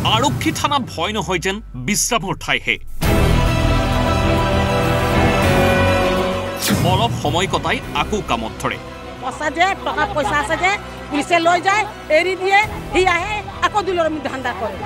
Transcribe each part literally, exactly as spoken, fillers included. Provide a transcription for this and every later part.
আৰক্ষী থানা ভয় নহয় যেন বিশ্ৰামৰ ঠাইহে অলপ সময় কটাই আকৌ কামত ধৰে পইচা যে টকা পইচা আছে যে পুলিচে লৈ যায় এৰি দিয়ে হি আহে আকৌ দুলৰ ধান্দা কৰে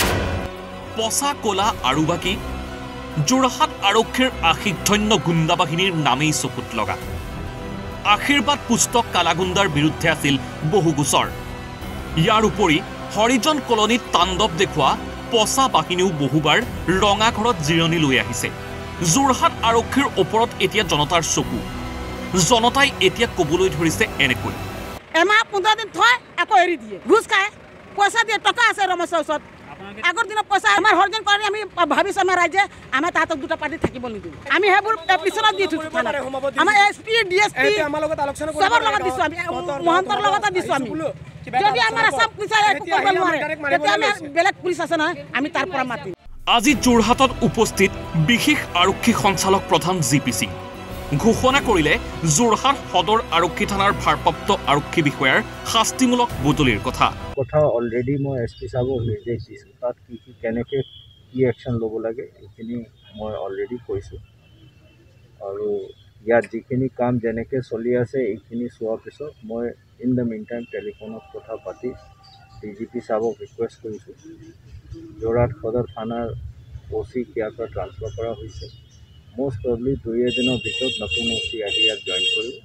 পচা কলা আৰু বাকি যোৰহাট আৰক্ষীৰ আশীৰ্ধন্য গুণ্ডা বাহিনীৰ নামেই চকুত লগা আশীৰ্বাদ পুস্তক কালাগুণ্ডাৰ বিৰুদ্ধে আছিল বহু গোচৰ ইয়াৰ উপৰি হৰিজন কলনীত তাণ্ডৱ দেখুৱা পচা বাহিনীও বহুবাৰ ৰঙাঘৰত জিৰণি লৈ আহিছে যোৰহাট আৰক্ষীৰ ওপৰত এতিয়া জনতাৰ চকু জনতাই এতিয়া কবলৈ ধৰিছে এনেকৈ এমাহ পোন্ধৰ দিন থয় আকৌ এৰি দিয়ে ঘুষ খায় পইচা দিয়ে টকা আছে ৰমেশৰ ওচৰত আগৰ দিনৰ পইচা আমাৰ হৰজন কৰি আমি ভাবিছো আমাৰ ৰাইজে আমাৰ তাহাঁতক দুটা পাৰ্টি থাকিব নিদিওঁ আমি সেইবোৰ এপ্লিকেশ্যনত দি থৈছোঁ আমাৰ S P D S P চবৰ লগত দিছোঁ আমি মহন্তৰ লগতে দিছোঁ আমি যদি আমাৰ আসাম পুলিচে একো কৰিব নোৱাৰে তেতিয়া আমি বেলেগ পুলিচ আছে নহয় আমি তাৰ পৰা মাতিম আজি যোৰহাটত উপস্থিত বিশেষ আৰক্ষী সঞ্চালক প্ৰধান জি পি সিং ঘোষণা কৰিলে যোৰহাট সদৰ আৰক্ষী থানাৰ ভাৰপ্ৰাপ্ত আৰক্ষী বিষয়াৰ শাস্তিমূলক বদলিৰ কথা কথা অলৰেডি মই এছ পি সাহেবক নিৰ্দেশ দিছোঁ তাত কি কি কেনেকৈ কি একশ্যন ল'ব লাগে এইখিনি মই অলৰেডি কৈছোঁ আৰু ইয়াত যিখিনি কাম যেনেকৈ চলি আছে এইখিনি চোৱাৰ পিছত মই ইন দ্য মিন টাইম টেলিফোনত কথা পাতি ডি জি পি সাহেবক ৰিকুৱেষ্ট কৰিছোঁ যোৰহাট সদৰ থানাৰ অ' চিক ইয়াৰ পৰা ট্ৰান্সফাৰ কৰা হৈছে most probably দুই এদিনৰ ভিতৰত নতুন অ' চি আহি ইয়াত জইন কৰিব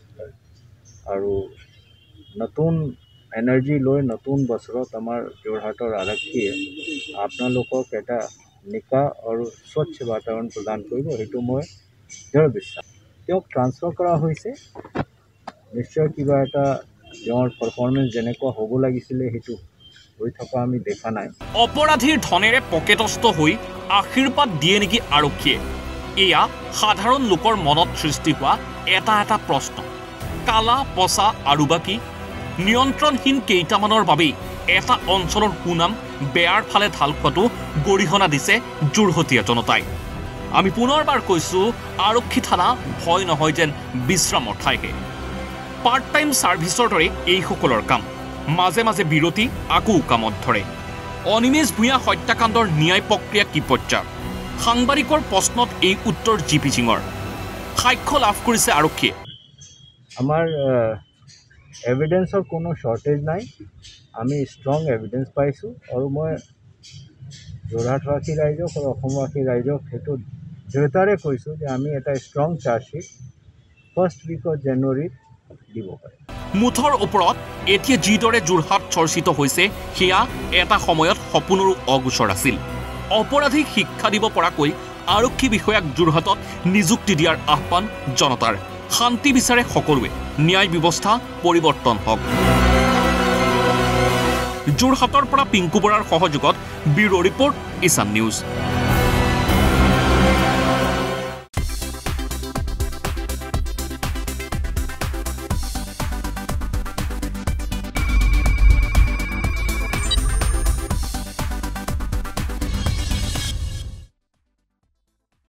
আৰু নতুন এনাৰ্জি লৈ নতুন বছৰত আমাৰ যোৰহাটৰ আৰক্ষীয়ে আপোনালোকক এটা নিকা আৰু স্বচ্ছ বাতাৱৰণ প্ৰদান কৰিব সেইটো মই দৃঢ় বিশ্বাস তেওঁক ট্ৰান্সফাৰ কৰা হৈছে নিশ্চয় কিবা এটা তেওঁৰ পাৰফৰ্মেঞ্চ যেনেকুৱা হ'ব লাগিছিলে সেইটো হৈ থকা আমি দেখা নাই অপৰাধীৰ ধনেৰে পকেটস্থ হৈ আশীৰ্বাদ দিয়ে নেকি আৰক্ষীয়ে এয়া সাধাৰণ লোকৰ মনত সৃষ্টি হোৱা এটা এটা প্ৰশ্ন কালা পচা আৰু বাকি নিয়ন্ত্ৰণহীন কেইটামানৰ বাবেই এটা অঞ্চলৰ সুনাম বেয়াৰ ফালে ঢাল খোৱাটো গৰিহণা দিছে যোৰহতীয়া জনতাই আমি পুনৰবাৰ কৈছোঁ আৰক্ষী থানা ভয় নহয় যেন বিশ্ৰামৰ ঠাইহে পাৰ্ট টাইম ছাৰ্ভিচৰ দৰে এইসকলৰ কাম মাজে মাজে বিৰতি আকৌ কামত ধৰে অনিমেষ ভূঞা হত্যাকাণ্ডৰ ন্যায় প্ৰক্ৰিয়া কি পৰ্যায়ৰ সাংবাদিকৰ প্ৰশ্নত এই উত্তৰ জি পি সিঙৰ সাক্ষ্য লাভ কৰিছে আৰক্ষীয়ে আমাৰ এভিডেন্সৰ কোনো শ্বৰ্টেজ নাই আমি ষ্ট্ৰং এভিডেন্স পাইছোঁ আৰু মই যোৰহাটবাসী ৰাইজক আৰু অসমবাসী ৰাইজক সেইটো দৃঢ়তাৰে কৈছোঁ যে আমি এটা strong chargesheet first week of জানুৱাৰীত দিব পাৰিম মুঠৰ ওপৰত এতিয়া যিদৰে যোৰহাট চৰ্চিত হৈছে সেয়া এটা সময়ত সপোনৰো অগোচৰ আছিল অপৰাধীক শিক্ষা দিব পৰাকৈ আৰক্ষী বিষয়াক যোৰহাটত নিযুক্তি দিয়াৰ আহ্বান জনতাৰ শান্তি বিচাৰে সকলোৱে ন্যায় ব্যৱস্থা পৰিৱৰ্তন হওক যোৰহাটৰ পৰা পিংকু বৰাৰ সহযোগত ব্যুৰো ৰিপৰ্ট ইছান নিউজ।